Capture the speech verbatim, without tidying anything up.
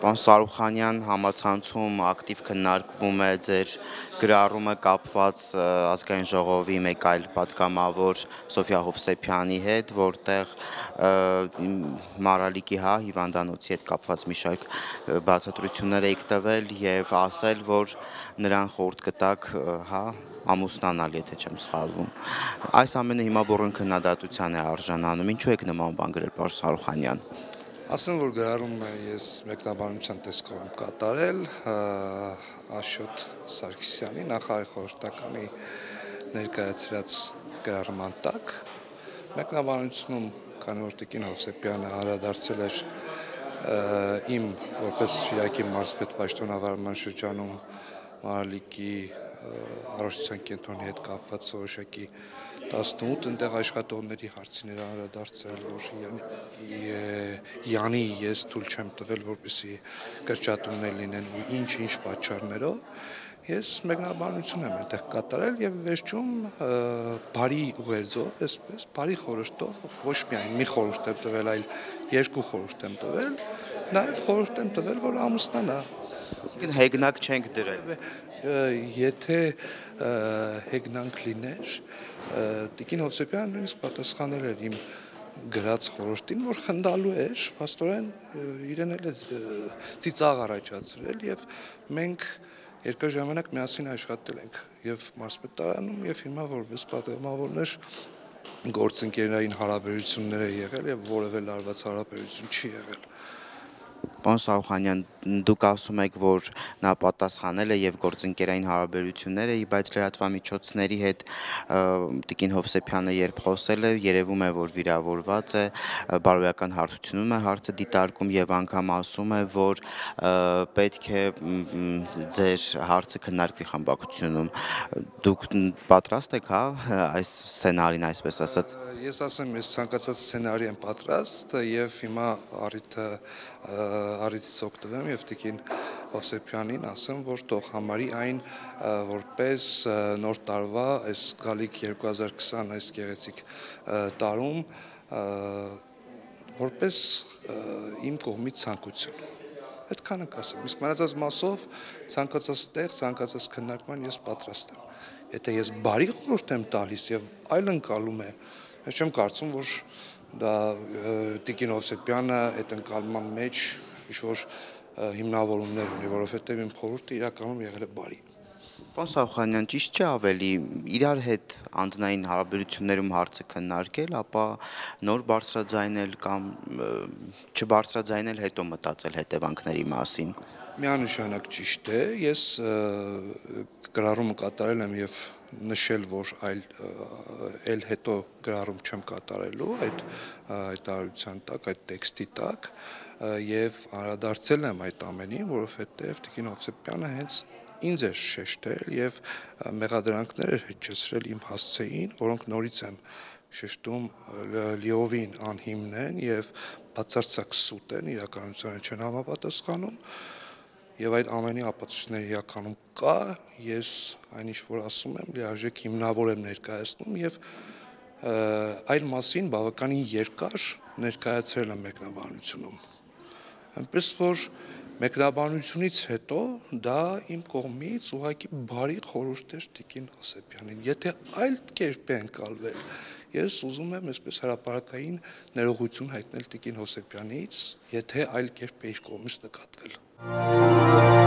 Պարոն Սարուխանյան, համացանցում ակտիվ քննարկվում է ձեր գրառումը կապված ազգային ժողովի մեկ այլ պատգամավոր Սոֆյա Հովսեփյանի հետ, որտեղ Մարալիկի հա հիվանդանոցի հետ կապված մի շարք բացատրություններ եք տվել եւ ասել, որ նրան խորհուրդ կտաք հա ամուսնանալ, եթե չեմ սխալվում։ Այս ամենը հիմա բուռն քննադատության է արժանանում։ Ինչու եք նման բան գրել, պարոն Սարուխանյան։ Ասեմ, որ գրառումը ես մեկնաբանության տեսքով եմ կատարել Աշոտ Սարգսյանի նախարար խորհրդականի ներկայացրած գրառման տակ։ Մեկնաբանությունում, քանի որ տիկին Հովսեփյանը անդրադարձել էր իմ որպես Շիրակի մարզպետ պաշտոնավարման շրջանում Մարալիկի առողջության կենտրոնի հետ կապված որոշակի տասնութ ընդեղ աշխատողների հարցին էր անդրադարձել, որ Յանի ես թույլ չեմ տվել, որպեսզի կրճատումներ լինեն ու ինչ-ինչ պատճառներով, ես մեկնաբանություն եմ այնտեղ կատարել եւ վերջում բարի ուղերձով, այսպես բարի խորհրդով, ոչ միայն մի խորհուրդ եմ տվել, այլ երկու խորհուրդ եմ տվել, նաեւ խորհուրդ եմ տվել, որ ամուսնանա։ Այսինքն հեգնակ չենք դրել։ Եթե հեգնանք լիներ, տիկին Հովսեփյանը նույնիսկ պատասխանել էր իմ գրած խորհրդին, որ խնդալու էր, փաստորեն իրեն էլ է ծիծաղ առաջացրել եւ մենք երկար ժամանակ միասին աշխատել ենք եւ մարզպետարանում եւ հիմա որպես պատգամավորներ գործընկերային հարաբերություններ է եղել եւ որևէ լարված հարաբերություն չի եղել։ Պարոն Սարուխանյան, դուք ասում եք, որ նա պատասխանել է եւ գործընկերային հարաբերություններ է, բայց լրատվամիջոցների հետ տիկին Հովսեփյանը երբ խոսել է, երևում է, որ վիրավորված է, բարոյական հարթությունում է հարցը դիտարկում եւ անգամ ասում է, որ պետք է ձեր հարցը քննարկվի խմբակցությունում։ Դուք պատրաստ եք, հա, այս սցենարին, այսպես ասած։ Ես ասեմ, ես ցանկացած սցենարի եմ պատրաստ եւ հիմա առիթը առիթից օգտվեմ եւ տիկին Հովսեփյանին ասեմ, որ թող համարի այն որպես նոր տարվա այս գալիք երկու հազար քսան այս գեղեցիկ տարում որպես իմ կողմից ցանկություն։ Այդքանը կասեմ, իսկ մնացած մասով ցանկացած տեղ, ցանկացած քննարկման ես պատրաստ եմ։ Եթե ես բարի խորհուրդ եմ տալիս եւ այլ ընկալում է, ես չեմ կարծում, որ դա տիկին Հովսեփյանը այդ ընկալման մեջ ինչ-որ հիմնավորումներ ունի, որովհետեւ իմ խորհուրդը իրականում եղել է բարի։ Պարոն Սարուխանյան, ճիշտ չէ ավելի իրար հետ անձնային հարաբերություններում հարցը քննարկել, ապա նոր բարձրաձայնել կամ չբարձրաձայնել, հետո մտածել հետևանքների մասին։ Միանշանակ ճիշտ է, ես գրառումը կատարել եմ եւ նշել, որ այլ այլ հետո գրառում չեմ կատարելու այդ հայտարարության տակ, այդ տեքստի տակ եւ անդրադարձել եմ այդ ամենին, որովհետեւ տիկին Հովսեփյանը հենց ինձ է շեշտել եւ մեղադրանքներ էր հեչեցրել իմ հասցեին, որոնք նորից եմ շեշտում լիովին անհիմն են եւ բացարձակ սուտ են, իրականությանը չեն համապատասխանում եւ այդ ամենի ապացույցները իրականում կա, ես այն ինչ որ ասում եմ, լիարժեք հիմնավոր եմ ներկայացնում եւ այլ մասին բավականին երկար ներկայացրել եմ մեկնաբանությունում։ Այնպես որ մեկնաբանությունից հետո դա իմ կողմից ուղղակի բարի խորհուրդ էր տիկին Հովսեփյանին։ Եթե այլ կերպ է ընկալվել, ես ուզում եմ այսպես հրապարակային ներողություն հայտնել տիկին Հովսեփյանից, եթե այլ կերպ է իր կողմից նկատվել։